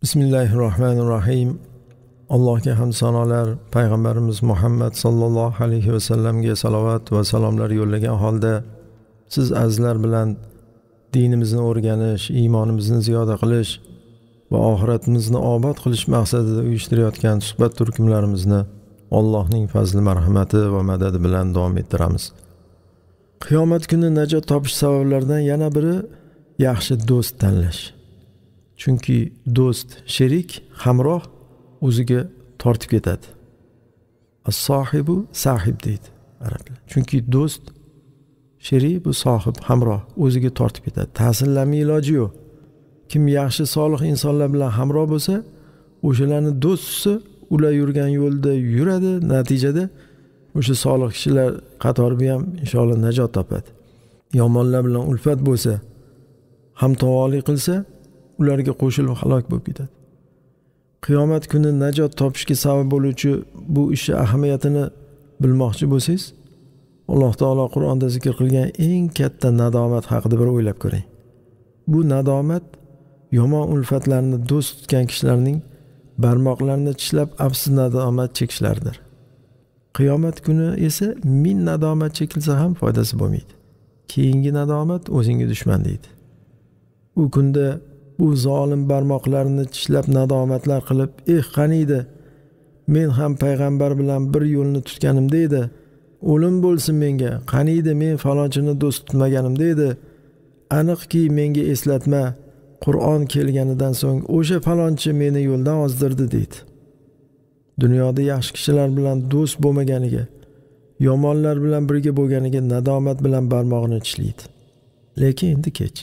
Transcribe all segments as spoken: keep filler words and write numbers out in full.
Bismillahirrohmanirrohim. Allohga hamd sanolar, payg'ambarimiz Muhammad sallallohu alayhi va sallamga salovat va salomlar yo'llagan holda siz azizlar bilan dinimizni o'rganish, iymonimizni ziyoda qilish va oxiratimizni obod qilish maqsadida uyushtirayotgan suhbat turkumlarimizni Allohning fazli marhamati va madadi bilan davom ettiramiz. Qiyomat kuni najot topish sabablaridan yana biri yaxshi do'st tanlash. Chunki do'st, sherik, hamroh o'ziga tortib ketadi. As-sohibu sahib deydi arablar. Chunki do'st, sherik bu sohib, hamroh o'ziga tortib ketadi. Ta'sirlamay iloji yo'q. Kim yaxshi solih insonlar bilan hamroh bo'lsa, o'shalarni do'st tutsa, ular yurgan yo'lda yuradi, natijada o'sha solih kishilar qatorida ham inshaalloh najot topadi. Yomonlar bilan ulfat bo'lsa, hamtovonlik qilsa, ularga qo'shilib halok bo'lib ketadi. Qiyomat kuni najot topishga sabab bo'luvchi bu ish ahamiyatini bilmoqchi bo'lsangiz, Alloh taolo Qur'onda zikr qilgan eng katta nadomat haqida bir o'ylab ko'ring. Bu nadomat yomon ulfatlarni do'st tutgan kishilarning barmoqlarini tishlab afsus nadomat chekishlaridir. Qiyomat kuni esa ming nadomat chekilsa ham foydasi bo'lmaydi. Keyingi nadomat o'zingga dushman deydi. U kunda bu zolim barmoqlarini tishlab nadomatlar qilib, "Eh, qaniydi, men ham payg'ambar bilan bir yo'lni tutganimda edi. O'lim bo'lsin menga. Qaniydi, men falonchini do'st tutmaganimda edi. Aniqki menga eslatma, Qur'on kelganidan so'ng o'sha falonchi meni yo'ldan ozdirdi" deydi. Dunyoda yaxshi kishilar bilan do'st bo'lmaganiga, yomonlar bilan birga bo'lganiga nadomat bilan barmog'ini tishlaydi. Lekin endi kech.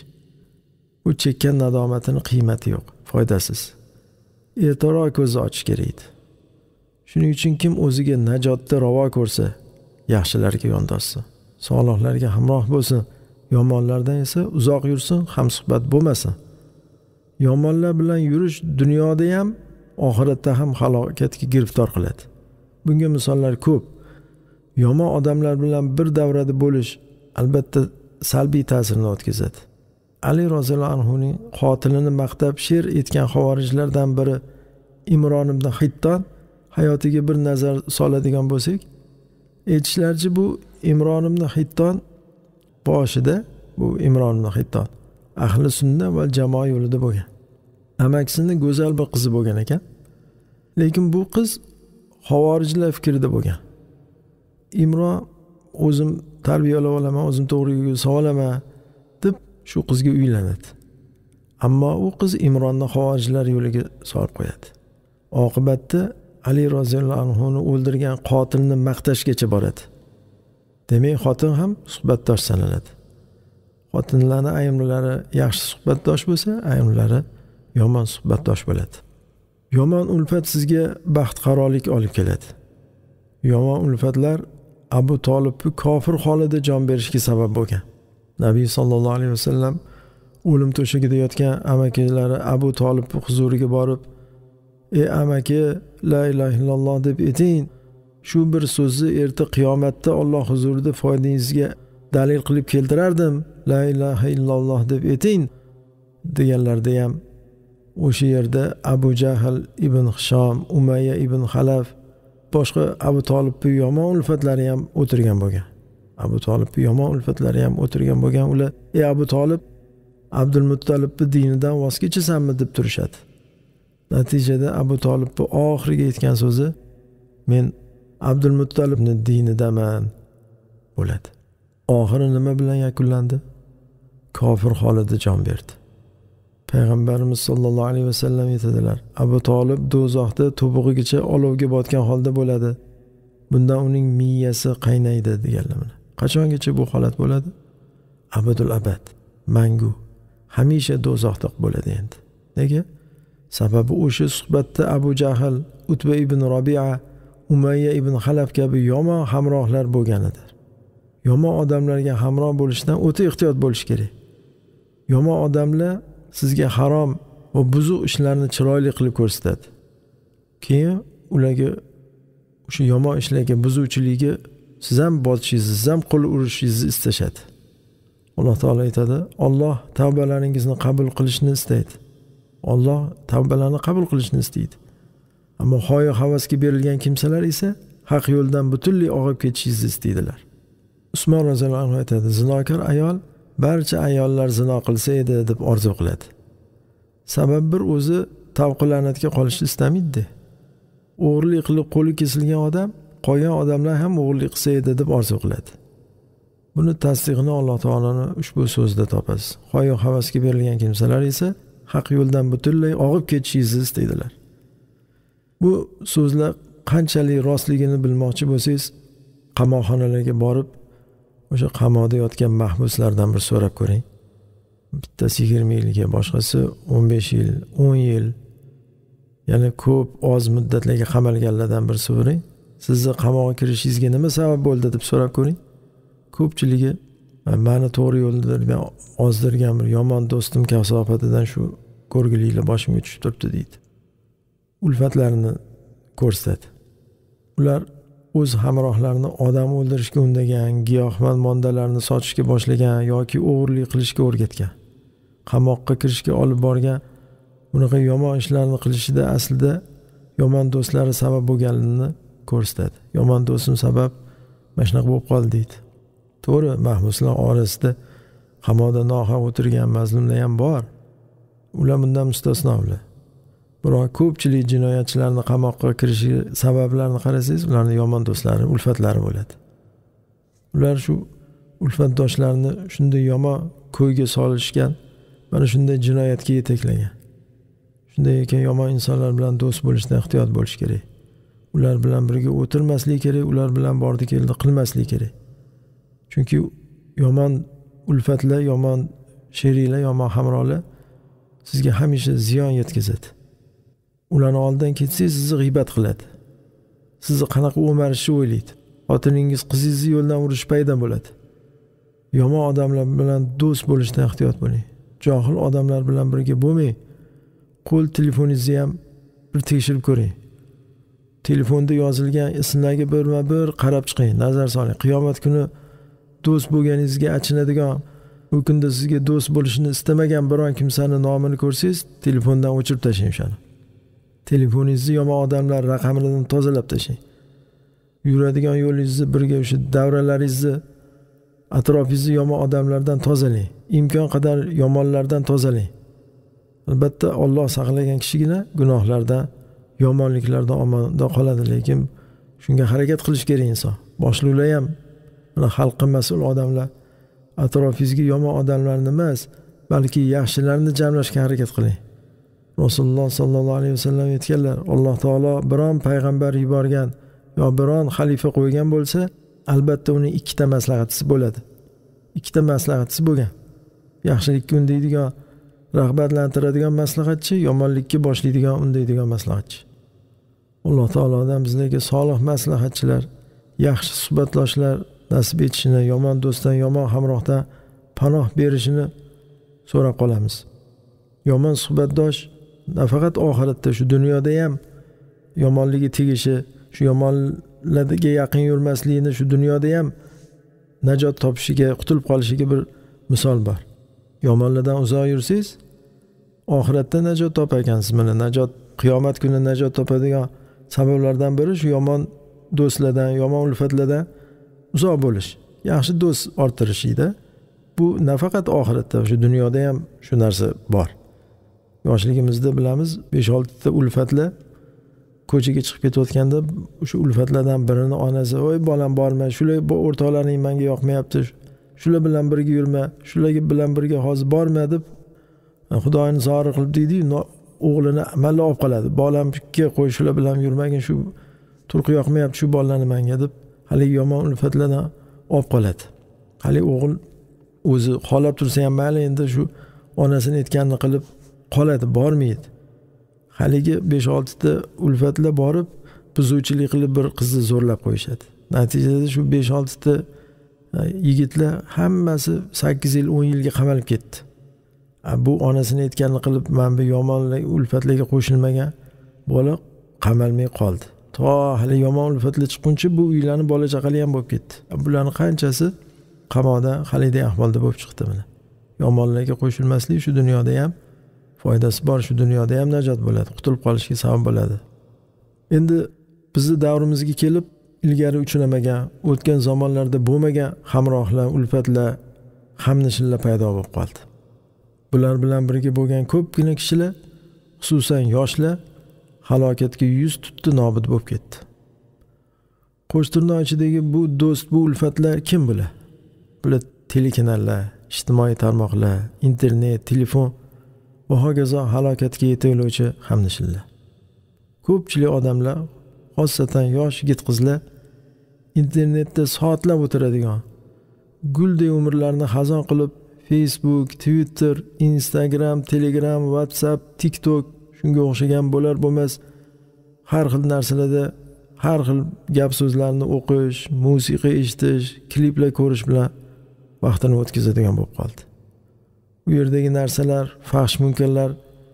U chekkan nadomatini qiymati yo'q, foydasiz. Ertaroq ko'zni ochish kerak. Shuning uchun kim o'ziga najotni ravo ko'rsa, yaxshilarga yondoshsin, solihlarga hamroh bo'lsin, yomonlardan esa uzoq yursin, hamsuhbat bo'lmasin. Yomonlar bilan yurish dunyoda ham, oxiratda ham halokatga giriftor qiladi. Bunga misollar ko'p. Yomon odamlar bilan bir davrada bo'lish albatta salbiy ta'sirini o'tkazadi. Ali roziyallohu anhuning qotilini maqtab she'r etgan xavorijlardan biri Imron ibn Hitton hayotiga bir nazar soladigan bo'lsak, aytishlaricha bu Imron ibn Hitton boshida, bu Imron ibn Hitton ahli sunna va jamoa yo'lida bo'lgan. Amakisini go'zal bir qizi bo'lgan ekan. Lekin bu qiz xavorijlar fikrida bo'lgan. Imron o'zim tarbiyalab olaman, o'zim to'g'ri yo'lga solaman deb shu qizga uylanadi. Ammo u qiz Imronni xavorijlar yo'liga solib qo'yadi. Oqibatda Ali roziyallohu anhu ni o'ldirgan qotilni maqtashgacha boradi. Demak, xotin ham suhbatdosh sanaladi. Xotinlarning ayrimlari yaxshi suhbatdosh bo'lsa, ayrimlari yomon suhbatdosh bo'ladi. Yomon ulfat sizga baxt qarolik olib keladi. Yomon ulfatlar Abu Tolibni kofir holida jon berishga sabab bo'lgan. Nabiy sallallohu alayhi vasallam o'lim to'shagida yotgan amakilari Abu Tolib huzuriga borib, "Ey amaki, la ilaha illalloh deb ayting. Shu bir so'zni erta qiyomatda Alloh huzurida foydangizga dalil qilib keltirardim. La ilaha illalloh deb ayting" deganlarda ham o'sha yerda Abu Jahl ibn Hisham, Umayya ibn Xalaf, boshqa Abu Tolibning yomon ulfatlari ham o'tirgan bo'lgan. Abu Tolibning yomon ulfatlari ham o'tirgan bo'lgan. Ular, "Ey Abu Tolib, Abdul Muttalibning dinidan voz kechasanmi?" deb turishadi. Natijada Abu Tolibning oxiriga aytgan so'zi, "Men Abdul Muttalibning dinidaman" bo'ladi. Oxiri nima bilan yakunlandi? Kofir holida jon berdi. Payg'ambarimiz sollallohu alayhi vasallam aytadilar, Abu Tolib do'zaxda to'bug'igacha olovga botgan holda bo'ladi. Bundan uning miyasi qaynaydi deganlar. Qachongacha bu holat bo'ladi? Abadul abad, mangu, hamisha do'zaxda bo'ladi endi. Nega? Sababi o'sha suhbatda Abu Jahl, Utba ibn Rabi'a, Umayya ibn Xalaf kabi yomon hamrohlar bo'lganidir. Yomon odamlarga hamroh bo'lishdan o'ta ehtiyot bo'lish kerak. Yomon odamlar sizga harom va buzuq ishlarni chiroyli qilib ko'rsatadi. Keyin ularga o'sha yomon ishlarga, buzuvchiligiga siz ham botishingizni, siz ham qo'l urishingizni istashadi. Alloh taolo aytadi, Alloh tavbalaringizni qabul qilishni istaydi. Alloh tavbalarni qabul qilishni istaydi. Ammo hoya havasga berilgan kimsalar esa haq yo'ldan butunlay og'ib ketishingizni istaydilar. Usmon roziyallohu anhu aytadi, zinokor ayol barcha ayollar zino qilsa edi deb orzu qiladi. Sabab bir o'zi tavqi-la'natga qolishni istamaydi. O'g'irlik qilib qo'li kesilgan odam qolgan odamlar ham o'g'irlik qilsa edi deb orzu qiladi. Buni tasdig'ini Alloh taolaning ushbu so'zida topasiz. Hoya havasga berilgan kimsalar esa haq yo'ldan butunlay og'ib ketishingizni istaydilar. Bu so'zlar qanchalik rostligini bilmoqchi bo'lsangiz, qamoqxonalarga borib, o'sha qamoqda yotgan mahbuslardan bir so'rab ko'ring. Bittasi yigirma yilga, boshqasi o'n besh yil, o'n yil, ya'ni ko'p oz muddatlarga qamalganlardan bir so'rang. Sizni qamoqqa kirishingizga nima sabab bo'ldi deb so'rab ko'ring. Ko'pchiligi meni to'g'ri yo'ldan ozdirgan bir yomon do'stim kasofatidan shu ko'rgiliklar boshimga tushib turibdi deydi. Ulfatlarini ko'rsatadi. Ular o'z hamrohlarini odam o'ldirishga undagan, giyohvand moddalarni sotishga boshlagan yoki o'g'irlik qilishga o'rgatgan. Qamoqqa kirishga olib borgan bunaqa yomon ishlarni qilishida aslida yomon do'stlari sabab bo'lganini ko'rsatadi. Yomon do'stim sabab mana shunaqa bo'lib qoldi deydi. To'g'ri, mahbuslar orasida qamoqda nohaq o'tirgan mazlumlar ham bor. Ular bundan mustasno ular. Biroq ko'pchilik jinoyatchilarni qamoqqa kirishi sabablarini qarasangiz, ularning yomon do'stlari, ulfatlari bo'ladi. Ular shu ulfatdoshlarni shunday yomon ko'yga solishgan, mana shunday jinoyatga yetaklagan. Shunday ekan yomon insonlar bilan do'st bo'lishda ehtiyot bo'lish kerak. Ular bilan birga o'tirmaslik kerak, ular bilan bordi keldi qilmaslik kerak. Chunki yomon ulfatlar, yomon sheriklar, yomon hamrohlar sizga hamisha ziyon yetkazadi. Ularni oldidan ketsangiz sizni g'iybat qiladi. Sizni qanaqa o'marishni o'ylaydi. Xotiningiz, qizingizni yo'ldan urish paydo bo'ladi. Yomon odamlar bilan do'st bo'lishdan ehtiyot bo'ling. Johil odamlar bilan birga bo'lmang. Qo'l telefoningizni ham bir tekshirib ko'ring. Telefonda yozilgan ismlarga birma-bir qarab chiqing, nazar soling. Qiyomat kuni do'st bo'lganingizga achinadigan, u kunda sizga do'st bo'lishini istamagan biron kimsaning nomini ko'rsangiz, telefondan o'chirib tashlang o'shani. Telefoningizni yomon odamlar raqamidan tozalab tashlang. Yuradigan yo'lingizni birga o'sha davralaringizni, atrofingizni yomon odamlardan tozalang. Imkon qadar yomonlardan tozalang. Albatta Alloh saqlagan kishigina gunohlardan, yomonliklardan omonda qoladi, lekin shunga harakat qilish kerak inson. Boshliqlar ham, mana xalqqa mas'ul odamlar atrofingizga yomon odamlarni emas, balki yaxshilarni jamlashga harakat qiling. Rasululloh sallallohu alayhi vasallam aytganlar, Alloh taolo biron payg'ambar yuborgan yo biron xalifa qo'ygan bo'lsa, albatta uning ikkita maslahatchisi bo'ladi. Ikkita maslahatchisi bo'lgan. Yaxshilikka undaydigan, rag'batlantiradigan maslahatchi, yomonlikka boshlaydigan, undaydigan maslahatchi. Alloh taolodan bizlarga solih maslahatchilar, yaxshi suhbatdoshlar nasib etishini, yomon do'stdan, yomon hamrohdan panoh berishini so'rab qolamiz. Yomon suhbatdosh nafaqat oxiratda, shu dunyoda ham yomonligi tegishi, shu yomonlarga yaqin yurmasligini shu dunyoda ham najot topishiga, qutulib qolishiga bir misol bor. Yomonlardan uzoq yursangiz, oxiratda najot topar ekansiz. Mana najot, qiyomat kuni najot topadigan sabablardan biri shu yomon do'stlardan, yomon ulfatlardan uzoq bo'lish, yaxshi do'st orttirishida. Bu nafaqat oxiratda, shu dunyoda ham shu narsa bor. Yoshligimizda bilamiz, besh olti ta ulfatlar ko'chaga chiqib ketayotganda o'sha ulfatlardan birini onasi, "Voy bolam borma, shular o'rtoqlaring menga yoqmayapti. Shular bilan birga yurma, shular bilan birga hozir borma" deb Xudoyini zori qilib deydi, o'g'lini amalla olib qoladi. "Bolamga qo'y, shular bilan yurmagin, shu turqi yoqmayapti shu bolalarni menga" deb hali yomon ulfatlardan olib qoladi. Hali o'g'il o'zi xolab tursa ham mayli, endi shu onasini aytganini qilib qoladi, bormaydi. Haligi besh olti ta ulfatlar borib buzuvchilik qilib bir qizni zo'rlab qo'yishadi. Natijada shu besh olti ta yigitlar hammasi sakkiz yil, o'n yilga qamalib ketdi. Bu onasini aytganini qilib men bu yomon ulfatlarga qo'shilmagan bola qamalmay qoldi. To hali yomon ulfatlar chiqquncha bu uylarning bola chaqali ham bo'lib ketdi. Bularning qanchasi qamoqda haliday ahvolda bo'lib chiqdi mana. Yomonlarga qo'shilmaslik shu dunyoda ham foydasi bor, shu dunyoda ham najot bo'ladi, qutulib qolishga sabab bo'ladi. Endi bizni davrimizga kelib ilgari uchramagan, o'tgan zamonlarda bo'lmagan hamrohlar, ulfatlar, hamnishillar paydo bo'lib qoldi. Bular bilan birga bo'lgan ko'pgina kishilar, xususan yoshlar halokatga yuz tutdi, nobud bo'lib ketdi. Qo'shtirnoq ichidagi bu do'st, bu ulfatlar kim bular? Bular telekanallar, ijtimoiy tarmoqlar, internet, telefon va hokazo halokatga yetaklovchi hamnishillar. Ko'pchilik odamlar, xosatan yosh yigit-qizlar internetda soatlab o'tiradigan, guldek umrlarini xazon qilib Facebook, Twitter, Instagram, Telegram, WhatsApp, TikTok shunga o'xshagan bo'lar bo'lmas har xil narsalarda har xil gap so'zlarni o'qish, musiqa eshitish, kliplar ko'rish bilan vaqtini o'tkazadigan bo'lib qoldi. Bu yerdagi narsalar, fahsh munkarlar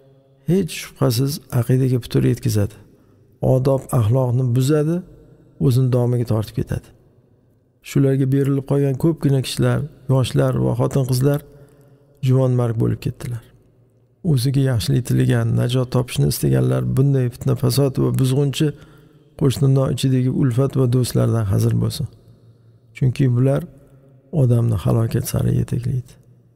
hech shubhasiz aqidaga putur yetkazadi. Odob, axloqni buzadi, o'zini domiga tortib ketadi. Shularga berilib qolgan ko'pgina kishilar, yoshlar va xotin-qizlar juvon marg bo'lib ketdilar. O'ziga yaxshilik tilagan, najot topishni istaganlar bunday fitna fasod va buzg'unchi qo'shtirnoq ichidagi ulfat va do'stlardan hazir bo'lsin. Chunki bular odamni halokat sari yetaklaydi.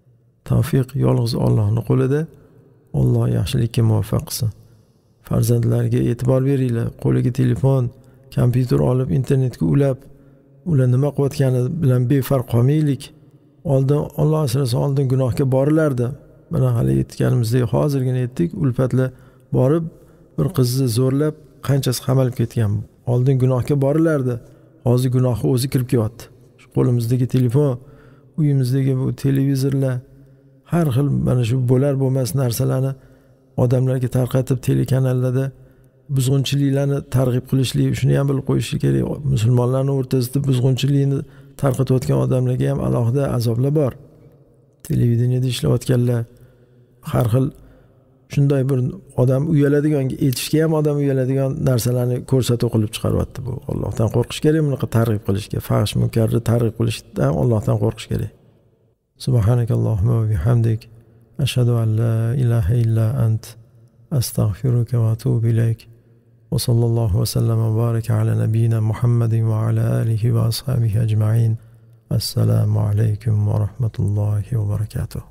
Tavfiq yolg'iz Allohning qo'lida. Alloh yaxshilikka muvaffaq qilsin. Farzandlarga e'tibor beringlar. Qo'liga telefon, kompyuter olib internetga ulab, ular nima qilayotgani bilan befarq qolmaylik. Oldin Alloh asrasin, oldin gunohga borilardi. Mana hali aytganimizdek, hozirgina aytdik, ulfatlar borib bir qizni zo'rlab qanchasi qamalib ketgan. Oldin gunohga borilardi. Hozir gunohga o'zi kirib kelyapti. Shu qo'limizdagi telefon, uyimizdagi bu televizorlar, har xil mana shu bo'lar bo'lmas narsalarni odamlarga tarqatib telekanallarda buzg'unchiliklarni targ'ib qilishlik, shuni ham bilib qo'yish kerak. Musulmonlarning o'rtasida buzg'unchilikni tarqatayotgan odamlarga ham alohida azoblar bor. Televideniyada ishlayotganlar har xil shunday bir odam uyaladigan, aytishga ham odam uyaladigan narsalarni ko'rsatuv qilib chiqaryapti bu. Allohdan qo'rqish kerak, bunaqa targ'ib qilishga, fahsh munkarni targ'ib qilishdan Allohdan qo'rqish kerak. Subhanakallohumma va bihamdik, ashhadu an la ilaha illa ant, astaghfiruka va atubu ilayk. Va sallallohu va sallama va baraka ala nabiyyina Muhammadin va ala alihi va ashabihi ajma'in. Assalomu alaykum va rahmatullohi va barakatuh.